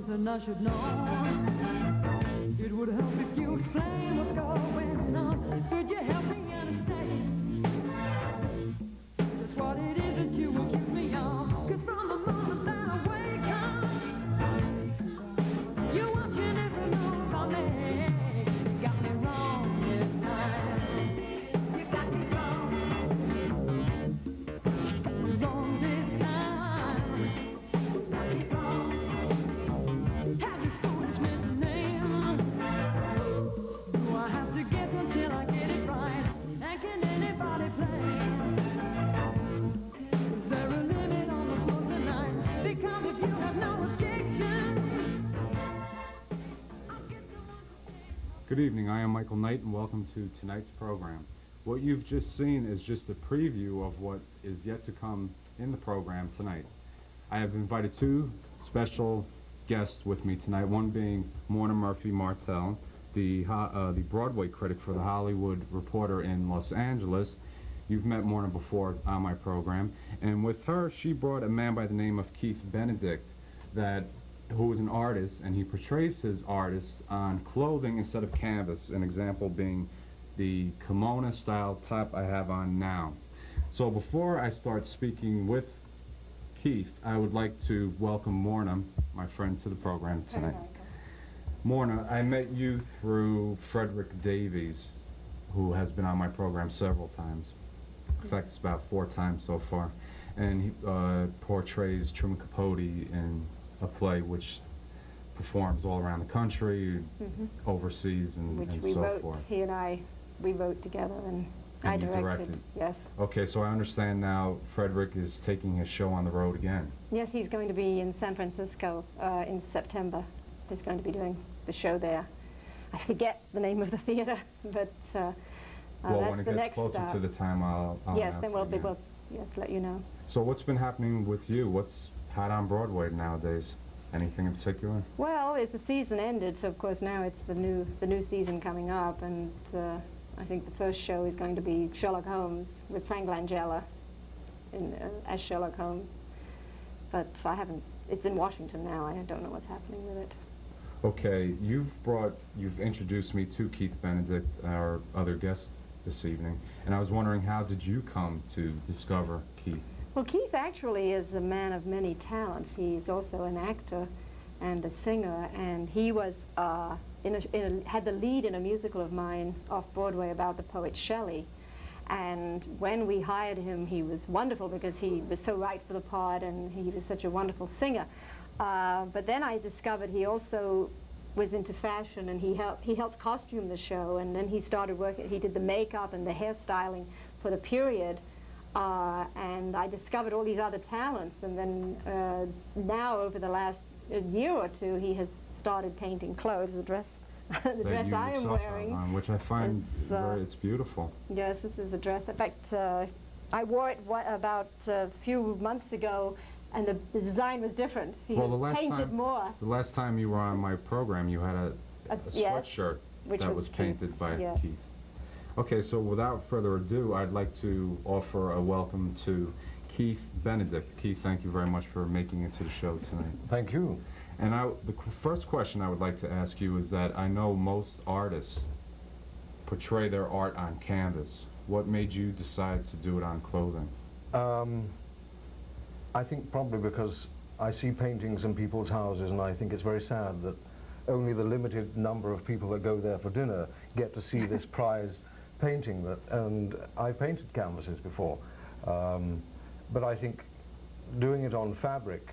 person I should know. It would help if you explain what's going on. Could you help me understand? Just what it is that you accuse me of. 'Cause from the moment that I wake up, you're watching every move I make. You got me wrong this time. You got me wrong. Wrong this time. Got me wrong. Have you foolishness name? Do I have to guess until I get it right? And can anybody play? Is there a limit on the floor tonight? Because if you have no objection, I'll get the one to take. Good evening, I am Michael Knight and welcome to tonight's program. What you've just seen is just a preview of what is yet to come in the program tonight. I have invited two special guests with me tonight, one being Morna Martell, the Broadway critic for The Hollywood Reporter in Los Angeles. You've met Morna before on my program, and with her she brought a man by the name of Keith Benedict who is an artist, and he portrays his artist on clothing instead of canvas, an example being the kimono style top I have on now. So before I start speaking with Keith, I would like to welcome Morna, my friend, to the program tonight. Morna, I met you through Frederick Davies, who has been on my program several times. In fact, it's about 4 times so far. And he portrays Truman Capote in a play which performs all around the country, overseas, and so forth. He and I, we wrote together, and I directed. Yes. Okay, so I understand now Frederick is taking his show on the road again. Yes, he's going to be in San Francisco in September. He's going to be doing the show there. I forget the name of the theater, but well, that's when it the gets next closer to the time, I'll yes, then we'll announce be it, able to let you know. So what's been happening with you? What's hot on Broadway nowadays? Anything in particular? Well, it's the season ended, so of course now it's the new season coming up, and I think the first show is going to be Sherlock Holmes with Frank Langella as Sherlock Holmes. But I haven't. It's in Washington now. I don't know what's happening with it. Okay, you've introduced me to Keith Benedict, our other guest this evening, and I was wondering, how did you come to discover Keith? Well, Keith actually is a man of many talents. He's also an actor and a singer, and he was had the lead in a musical of mine off Broadway about the poet Shelley. And when we hired him, he was wonderful because he was so right for the part, and he was such a wonderful singer. But then I discovered he also was into fashion, and he helped costume the show, and then he started working. He did the makeup and the hairstyling for the period. And I discovered all these other talents, and then now over the last year or two he has started painting clothes, the dress I am wearing. Which I find it's beautiful. Yes, this is a dress. In fact, I wore it about a few months ago, and the design was different. He painted more. The last time you were on my program, you had a sweatshirt that was painted by Keith. Okay, so without further ado, I'd like to offer a welcome to Keith Benedict. Keith, thank you very much for making it to the show tonight. Thank you. And the first question I would like to ask you is that I know most artists portray their art on canvas. What made you decide to do it on clothing? I think probably because I see paintings in people's houses, and I think it's very sad that only the limited number of people that go there for dinner get to see this prize painting. And I painted canvases before, but I think doing it on fabric,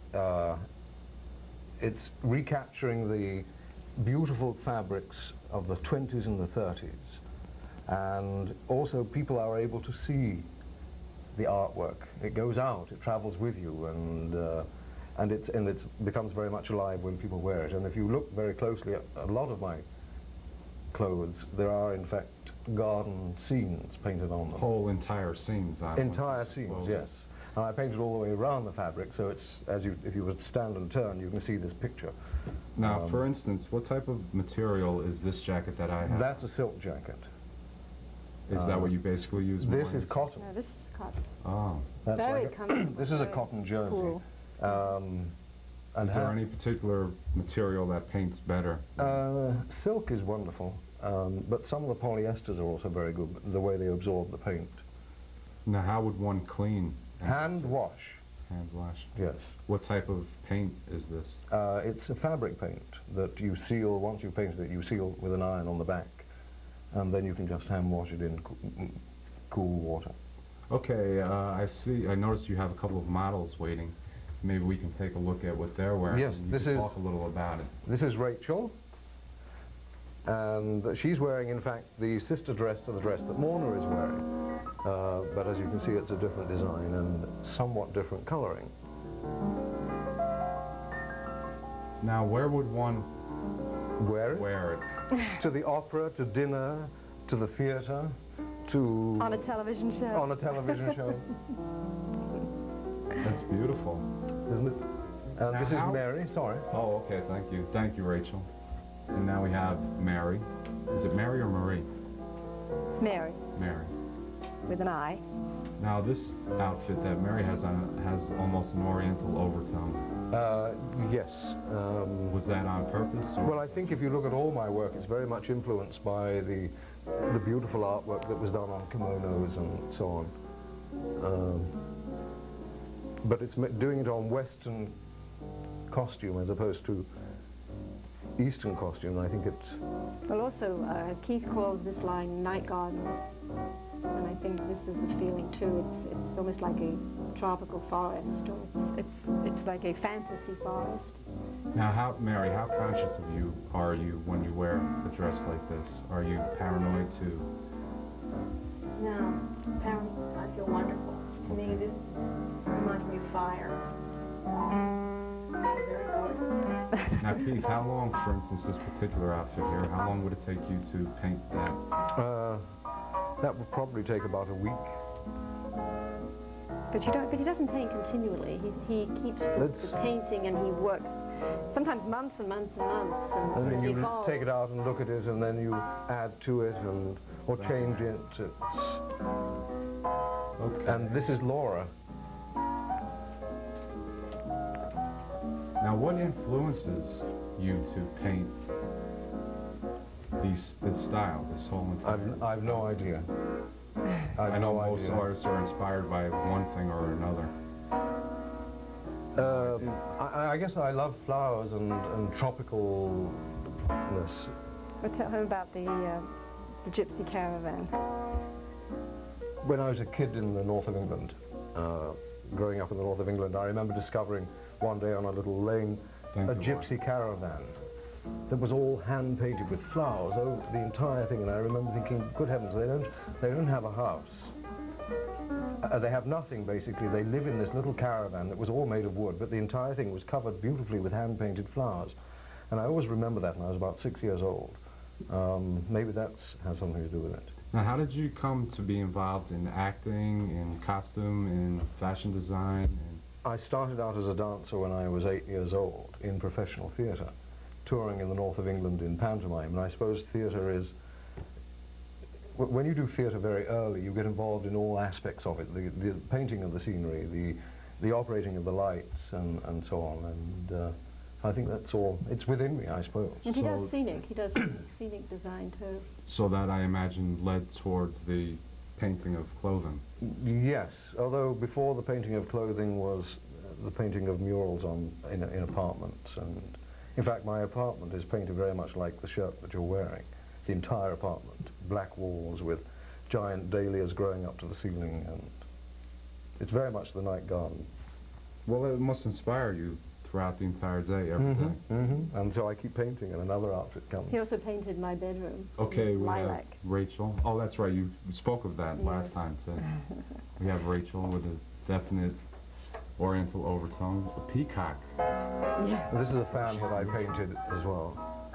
it's recapturing the beautiful fabrics of the 20s and the 30s, and also people are able to see the artwork. It goes out, it travels with you, and it becomes very much alive when people wear it. And if you look very closely at a lot of my clothes, there are in fact garden scenes painted on them. Whole entire scenes on them. Entire scenes, yes. And I painted all the way around the fabric, so it's if you would stand and turn, you can see this picture. Now, for instance, what type of material is this jacket that I have? That's a silk jacket. Is that what you basically use? This is cotton. No, this is cotton. Oh. Very comfortable. This is a cotton jersey. Cool. And is there any particular material that paints better? Silk is wonderful, but some of the polyesters are also very good, the way they absorb the paint. Now, how would one clean? Hand wash. Hand wash. Yes. What type of paint is this? It's a fabric paint that you seal, once you've painted it, you seal with an iron on the back, and then you can just hand wash it in cool water. Okay, I noticed you have a couple of models waiting. Maybe we can take a look at what they're wearing. Yes, and you can talk a little about it. This is Rachel, and she's wearing, in fact, the sister dress to the dress that Morna is wearing. But as you can see, it's a different design and somewhat different colouring. Now, where would one wear it? To the opera, to dinner, to the theatre, to... On a television show. On a television show. That's beautiful. Isn't it? And this is Mary, sorry. Oh, okay, thank you. Thank you, Rachel. And now we have Mary. Is it Mary or Marie? It's Mary. Mary. With an I. Now, this outfit that Mary has on has almost an oriental overtone. Yes. Was that on purpose? Or? Well, I think if you look at all my work, it's very much influenced by the beautiful artwork that was done on kimonos and so on. But it's doing it on Western costume as opposed to Eastern costume. I think it's... Well, also, Keith calls this line Night Gardens, and I think this is the feeling too. It's almost like a tropical forest, or it's like a fantasy forest. Now, Mary, how conscious of you are you when you wear a dress like this? Are you paranoid too? No, paranoid. I feel wonderful. To me, this reminds me of fire. Very good. Now, Keith, how long, for instance, this particular outfit here, how long would it take you to paint that? That would probably take about a week. But he doesn't paint continually. He keeps the painting, and he works sometimes months and months and months. And then you take it out and look at it, and then you add to it, or change it. Okay. And this is Laura. Now, what influences you to paint this style, this whole entire... I've no idea. I know most artists are inspired by one thing or another. I guess I love flowers and tropicalness. But tell him about the gypsy caravan. When I was a kid in the north of England, growing up in the north of England, I remember discovering one day on a little lane a gypsy caravan that was all hand-painted with flowers over the entire thing, and I remember thinking, good heavens, they don't have a house. They have nothing, basically. They live in this little caravan that was all made of wood, but the entire thing was covered beautifully with hand-painted flowers. And I always remember that when I was about 6 years old. Maybe that has something to do with it. Now, how did you come to be involved in acting, in costume, in fashion design? I started out as a dancer when I was 8 years old in professional theatre, touring in the north of England in pantomime. And I suppose theatre is... When you do theatre very early, you get involved in all aspects of it, the painting of the scenery, the operating of the lights, and so on. And I think that's all, it's within me, I suppose. And he does scenic. He does scenic design too. So that, I imagine, led towards the painting of clothing. Yes, although before the painting of clothing was the painting of murals in apartments. And in fact, my apartment is painted very much like the shirt that you're wearing. The entire apartment, black walls with giant dahlias growing up to the ceiling, and it's very much the night garden. Well, it must inspire you throughout the entire day, every day. And so I keep painting, and another outfit comes. He also painted my bedroom. Okay, we lilac. have Rachel. Oh, that's right, you spoke of that last time, too. We have Rachel with a definite oriental overtone, a peacock. Yeah. This is a fan that I painted as well.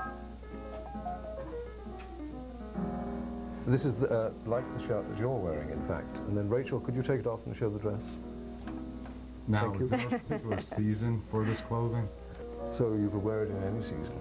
This is like the shirt that you're wearing, in fact. And then, Rachel, could you take it off and show the dress? Now, is there a particular season for this clothing? So you could wear it in any season.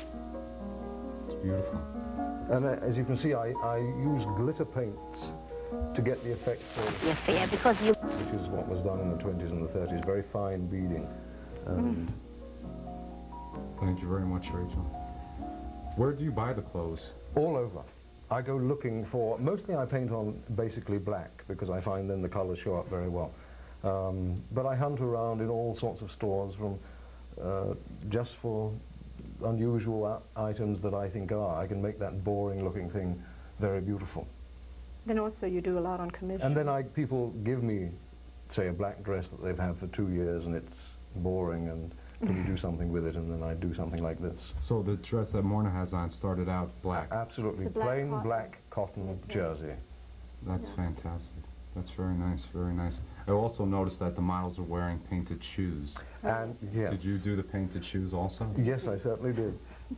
It's beautiful. And as you can see, I use glitter paints to get the effect of, Yes, yeah, because you... which is what was done in the 20s and the 30s, very fine beading. And Thank you very much, Rachel. Where do you buy the clothes? all over. I go looking for, mostly I paint on basically black because I find then the colors show up very well. But I hunt around in all sorts of stores from just for unusual items that I think, I can make that boring looking thing very beautiful. Then also you do a lot on commission. And then people give me, say, a black dress that they've had for 2 years and it's boring, and can you do something with it? And then I do something like this. So the dress that Morna has on started out black. Absolutely, The black plain cotton. black cotton jersey. That's fantastic. That's very nice, very nice. I also noticed that the models are wearing painted shoes. And yes, Did you do the painted shoes also? yes, I certainly did.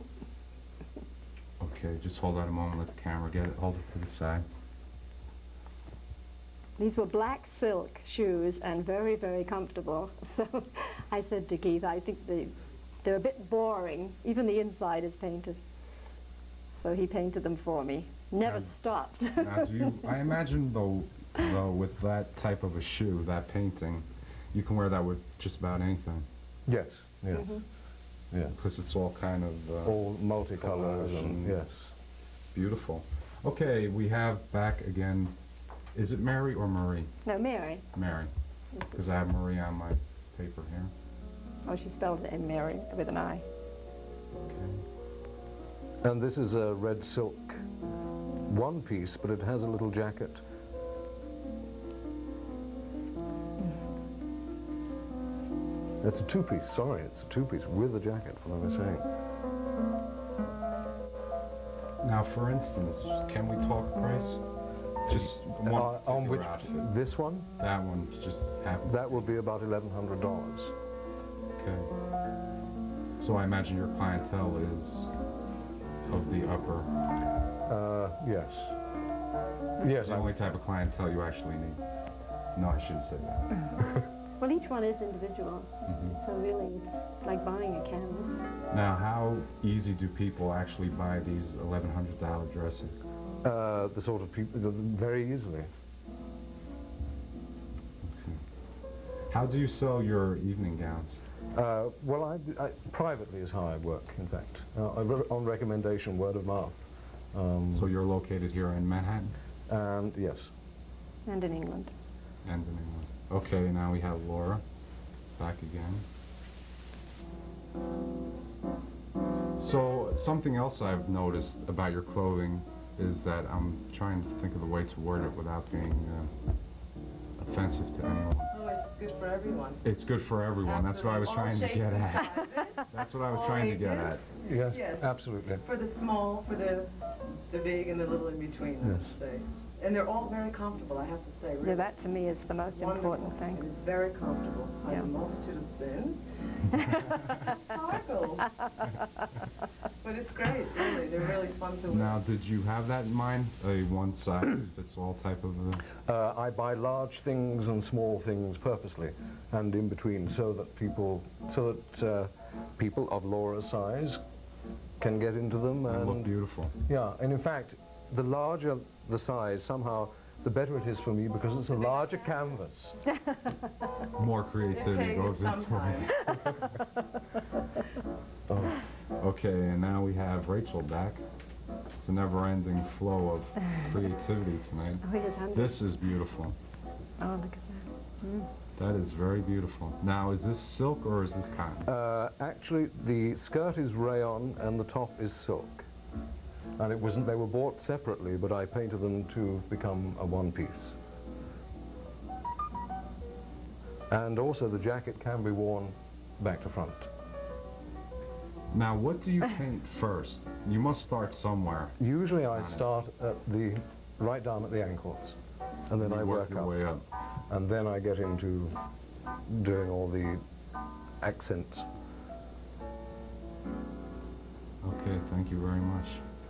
Okay, just hold on a moment, let the camera get it, hold it to the side. These were black silk shoes and very, very comfortable. So I said to Keith, I think they're a bit boring. Even the inside is painted. So he painted them for me. Never stopped. Now, I imagine though with that type of a shoe, that painting, you can wear that with just about anything. Yes, yes, yes. Because it's all kind of... All multicolors collage and yes. Beautiful. Okay, we have back again, is it Mary or Marie? No, Mary. Mary. Because I have Marie on my paper here. Oh, she spelled it in Mary with an I. Okay. And this is a red silk one piece, but it has a little jacket. It's a two-piece, sorry, it's a two-piece with a jacket, what I was saying. Now, for instance, can we talk price? Just one On which, outfit. this one? That one just happens. That will be about $1,100. Okay. So I imagine your clientele is of the upper. Yes. Yes, The only type of clientele you actually need. No, I shouldn't say that. Well, each one is individual. So really, it's like buying a canvas. Now, how easy do people actually buy these $1,100 dresses? the sort of people, very easily. Okay. How do you sell your evening gowns? Well, privately is how I work, in fact, on recommendation, word of mouth. So you're located here in Manhattan? And yes. And in England. And in England. Okay, now we have Laura back again. So something else I've noticed about your clothing is that I'm trying to think of the way to word it without being offensive to anyone. Oh, it's good for everyone. It's good for everyone. That's what I was trying to get at. That's what I was trying to get at. Yes, Yes. absolutely. For the small, for the big, and the little in between, I Yes. would say. And they're all very comfortable, I have to say. Really. Yeah, that to me is the most important Wonderful. thing. It's very comfortable. Has Yeah. a multitude of spins. Sparkles. But it's great, really. They're really fun to wear. Now, did you have that in mind? A one-size-fits-all type of... I buy large things and small things purposely, and in between, so that people of Laura's size can get into them and look and beautiful. yeah. And in fact, the larger the size, somehow the better it is for me because it's a larger canvas. More creativity It goes takes into some it. Oh. Okay, and now we have Rachel back. It's a never-ending flow of creativity tonight. Oh, here's Hunter. This is beautiful. Oh, look at that. Mm. That is very beautiful. Now, is this silk or is this cotton? Actually, the skirt is rayon and the top is silk. And it wasn't, they were bought separately, but I painted them to become a one-piece. And also the jacket can be worn back to front. Now, what do you paint first? You must start somewhere. Usually I start at right down at the ankles, and then You I work your up. way up. And then I get into doing all the accents. Okay, thank you very much.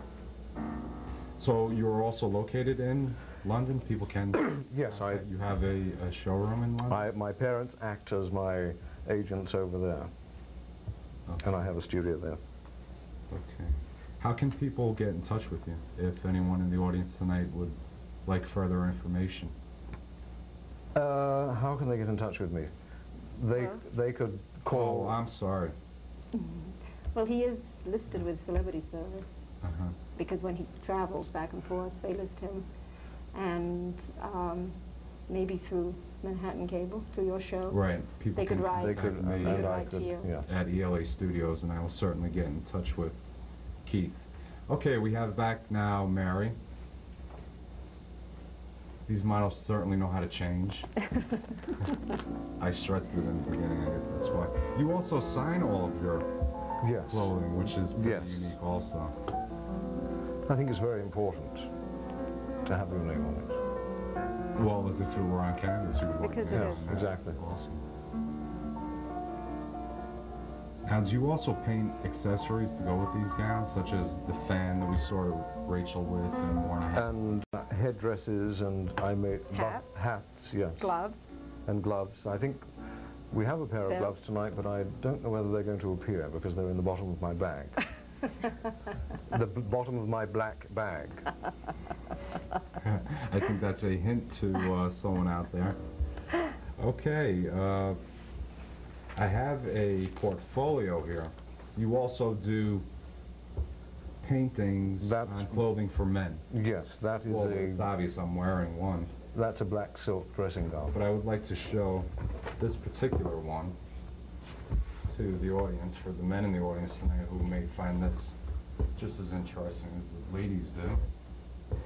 So you're also located in London? People can... Yes, You have a showroom in London? my parents act as my agents over there, Okay. and I have a studio there. Okay. How can people get in touch with you if anyone in the audience tonight would like further information? How can they get in touch with me? They could call. Oh, I'm sorry. Well, he is listed with Celebrity Service Uh-huh. because when he travels back and forth, they list him. And maybe through Manhattan Cable, through your show. Right. People They could can write. They contact could, me and I write could, to you. yeah. at ELA Studios, and I will certainly get in touch with Keith. Okay, we have back now Mary. These models certainly know how to change. I stressed it in the beginning, I guess that's why. You also sign all of your Yes. clothing, which is pretty Yes. unique also. I think it's very important to have your name on it. Well, as if it were on canvas, you would want Because your it name is. on that. Exactly. Awesome. Now, do you also paint accessories to go with these gowns, such as the fan that we saw Rachel with and Morna had? And headdresses, and I made hats, yes, Gloves. and gloves. I think we have a pair of Belts. gloves tonight, but I don't know whether they're going to appear because they're in the bottom of my bag. The bottom of my black bag. I think that's a hint to someone out there. Okay, I have a portfolio here. You also do paintings on clothing for men. Yes, that is Well, it's obvious I'm wearing one, that's a black silk dressing gown. but I would like to show this particular one to the audience, for the men in the audience tonight who may find this just as interesting as the ladies do.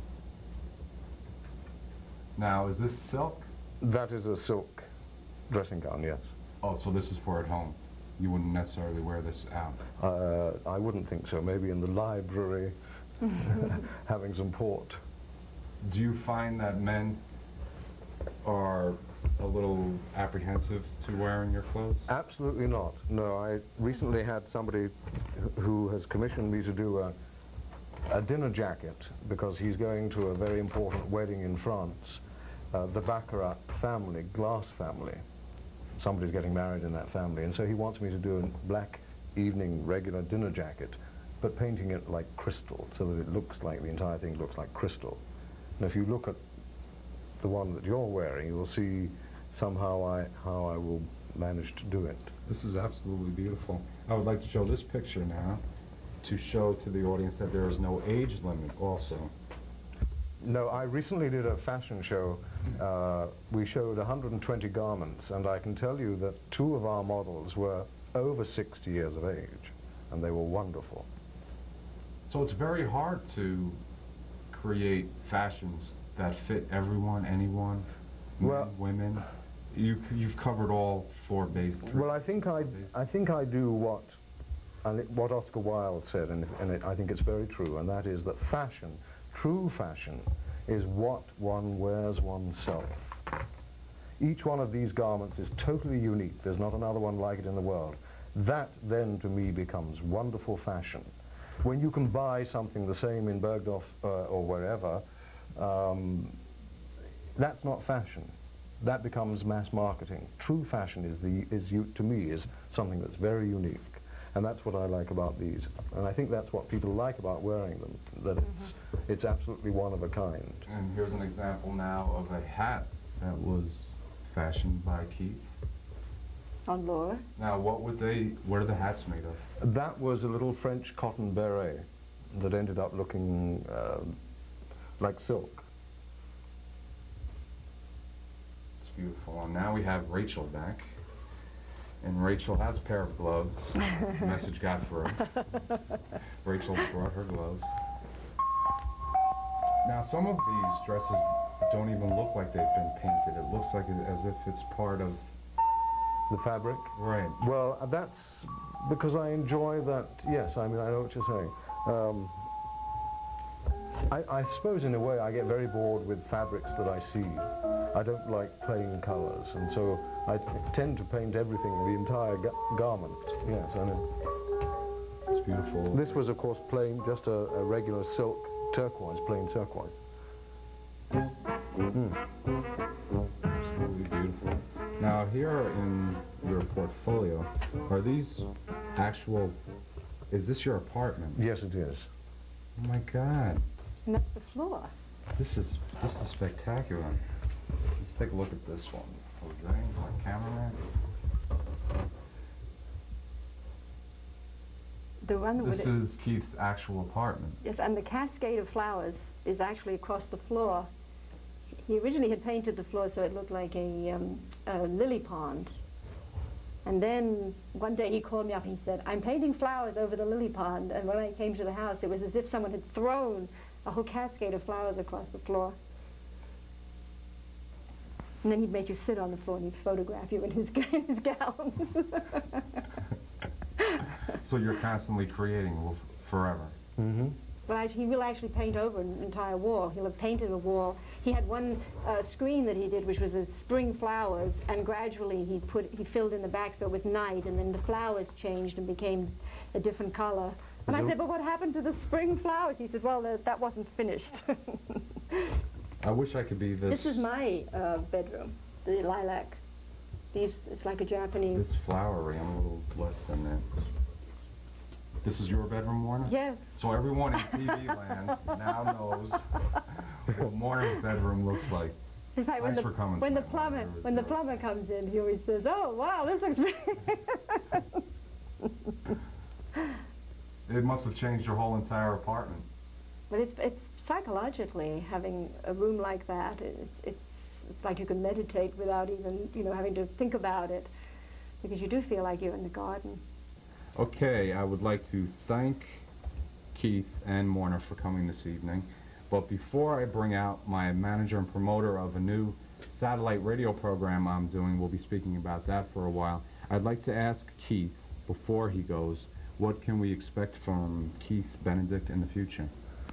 Now, is this silk? That is a silk dressing gown, yes. Oh, so this is for at home. You wouldn't necessarily wear this out. I wouldn't think so. Maybe in the library, having some port. Do you find that men are a little apprehensive to wearing your clothes? Absolutely not. No, I recently had somebody who has commissioned me to do a dinner jacket because he's going to a very important wedding in France. The Baccarat family, glass family. Somebody's getting married in that family, and so he wants me to do a black evening regular dinner jacket, but painting it like crystal, so that it looks like the entire thing looks like crystal. And if you look at the one that you're wearing, you will see somehow how I will manage to do it. This is absolutely beautiful. I would like to show this picture now to show to the audience that there is no age limit also. No, I recently did a fashion show. We showed 120 garments, and I can tell you that 2 of our models were over 60 years of age, and they were wonderful. So it's very hard to create fashions that fit everyone, anyone, Well- men, women. You've covered all 4 base. Well, I think I do what Oscar Wilde said, and I think it's very true, and that is that fashion, true fashion, is what one wears oneself. Each one of these garments is totally unique. There's not another one like it in the world. That then, to me, becomes wonderful fashion. When you can buy something the same in Bergdorf or wherever, that's not fashion. That becomes mass marketing. True fashion to me, is something that's very unique. And that's what I like about these. And I think that's what people like about wearing them, that it's absolutely one of a kind. And here's an example now of a hat that was fashioned by Keith. On Laura. Now, what are the hats made of? That was a little French cotton beret that ended up looking like silk. It's beautiful. And now we have Rachel back. And Rachel has a pair of gloves. The message got through. Rachel brought her gloves. Now, some of these dresses don't even look like they've been painted. It looks like as if it's part of... The fabric? Right. Well, that's because I enjoy that. Yes, I mean, I know what you're saying. I suppose in a way I get very bored with fabrics that I see. I don't like plain colors, and so I tend to paint everything, the entire garment. Yes, I know. It's beautiful. This was, of course, plain, just a regular silk turquoise, plain turquoise. Absolutely beautiful. Now, here in your portfolio, are these is this your apartment? Yes, it is. Oh my God. And that's the floor. This is spectacular. Let's take a look at this one. Jose, my cameraman. The one with This it, is Keith's actual apartment. yes, and the cascade of flowers is actually across the floor. He originally had painted the floor so it looked like a lily pond. And then one day he called me up and he said, "I'm painting flowers over the lily pond." And when I came to the house, it was as if someone had thrown a whole cascade of flowers across the floor. And then he'd make you sit on the floor and he'd photograph you in his gown. So you're constantly creating forever. Mm-hmm. But he will actually paint over an entire wall. He'll have painted a wall. He had one screen that he did, which was spring flowers, and gradually he filled in the back so it was night, and then the flowers changed and became a different color. And I said, "But what happened to the spring flowers?" He said, "Well, that wasn't finished." I wish I could be this. This is my bedroom, the lilac. It's like a Japanese. This flowery. I'm a little less than that. This is your bedroom, Morna? Yes. So everyone in TV land now knows what Morna's bedroom looks like. In fact, Thanks for coming when the tonight, plumber comes in, he always says, "Oh, wow, this looks." It must have changed your whole entire apartment. But it's psychologically having a room like that. It's like you can meditate without even having to think about it, because you do feel like you're in the garden. Okay, I would like to thank Keith and Morna for coming this evening. But before I bring out my manager and promoter of a new satellite radio program I'm doing, we'll be speaking about that for a while, I'd like to ask Keith, before he goes, what can we expect from Keith Benedict in the future?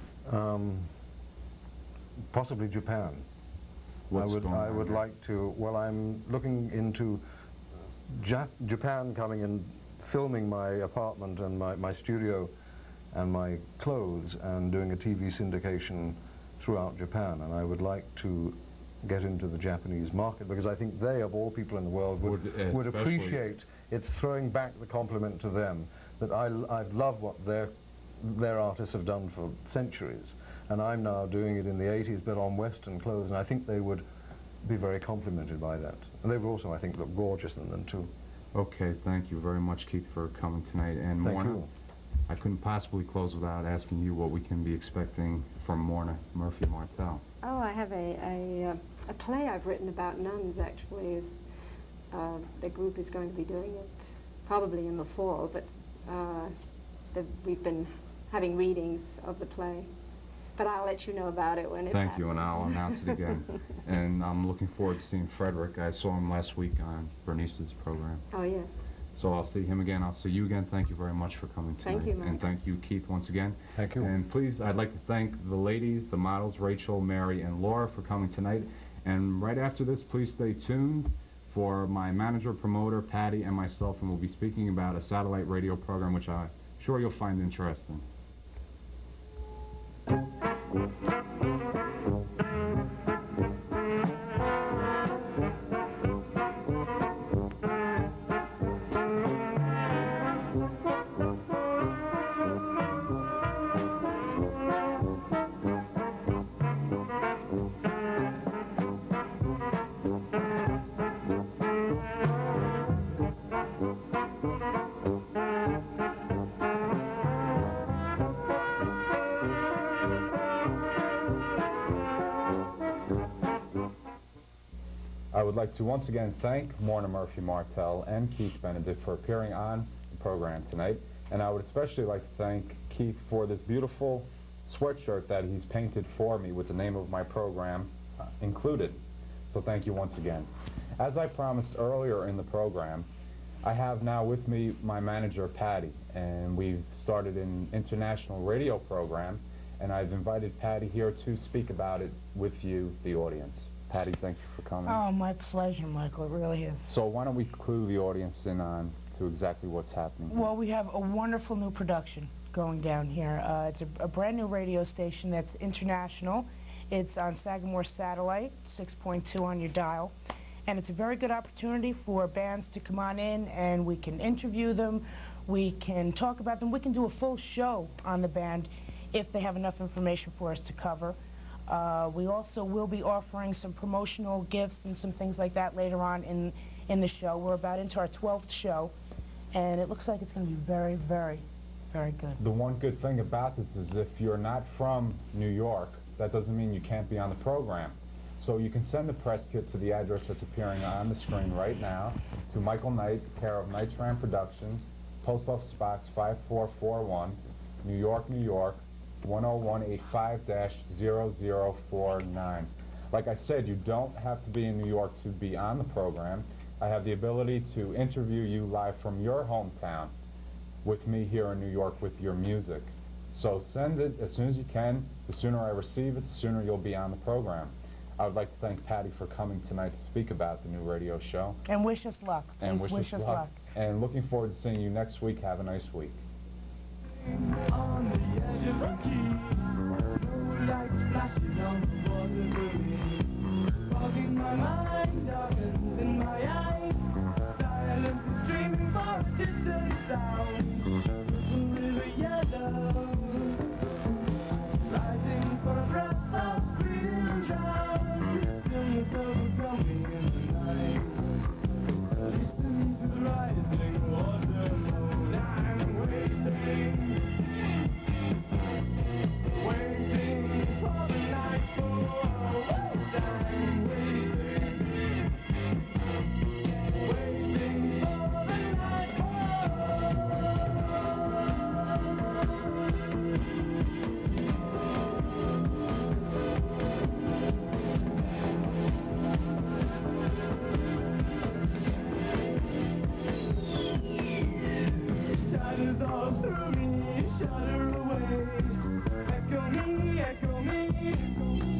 Possibly Japan. I would like to, well, I'm looking into Japan coming and filming my apartment and my studio and my clothes and doing a TV syndication throughout Japan. And I would like to get into the Japanese market, because I think they, of all people in the world, would appreciate. It's throwing back the compliment to them that I've loved what their artists have done for centuries, and I'm now doing it in the 80s but on Western clothes, and I think they would be very complimented by that. And they would also, I think, look gorgeous in them too. Okay, thank you very much, Keith, for coming tonight. And Thank Morna, you. I couldn't possibly close without asking you what we can be expecting from Morna Murphy Martell. Oh, I have a play I've written about nuns, actually. The group is going to be doing it probably in the fall, but we've been having readings of the play. But I'll let you know about it when it happens. Thank you, and I'll announce it again. And I'm looking forward to seeing Frederick. I saw him last week on Bernice's program. Oh, yes. So I'll see him again. I'll see you again. Thank you very much for coming tonight. Thank you, Mike. And thank you, Keith, once again. Thank you. And please, I'd like to thank the ladies, the models, Rachel, Mary, and Laura, for coming tonight. And right after this, please stay tuned for my manager, promoter, Patty, and myself, and we'll be speaking about a satellite radio program which I'm sure you'll find interesting. I would like to once again thank Morna Murphy Martell and Keith Benedict for appearing on the program tonight. And I would especially like to thank Keith for this beautiful sweatshirt that he's painted for me with the name of my program included. So thank you once again. As I promised earlier in the program, I have now with me my manager, Patty, and we've started an international radio program, and I've invited Patty here to speak about it with you, the audience. Patty, thank you for coming. Oh, my pleasure, Michael. It really is. So why don't we clue the audience in on to exactly what's happening here? Well, we have a wonderful new production going down here. It's a brand new radio station that's international. It's on Sagamore Satellite, 6.2 on your dial. And it's a very good opportunity for bands to come on in, and we can interview them, we can talk about them, we can do a full show on the band if they have enough information for us to cover. We also will be offering some promotional gifts and some things like that later on in the show. We're about into our 12th show, and it looks like it's going to be very, very, very good. The one good thing about this is if you're not from New York, that doesn't mean you can't be on the program. So you can send the press kit to the address that's appearing on the screen right now, to Michael Knight, care of Knight Tram Productions, Post Office Box 5441, New York, New York, 10185-0049. Like I said, you don't have to be in New York to be on the program. I have the ability to interview you live from your hometown with me here in New York with your music. So send it as soon as you can. The sooner I receive it, the sooner you'll be on the program. I would like to thank Patty for coming tonight to speak about the new radio show. And wish us luck. And Please wish us luck. And looking forward to seeing you next week. Have a nice week. On the edge of a key, no light flashes on the water, fogging my mind, darkens in my eyes, silence is streaming for a distant sound, the river yellow, rising for a breath of freedom drowned, stillness overcoming in the night, listen to the rising water flow, I'm waiting for the nightfall. I'm waiting for the shadows all through me, shudder away. Echo me, echo me.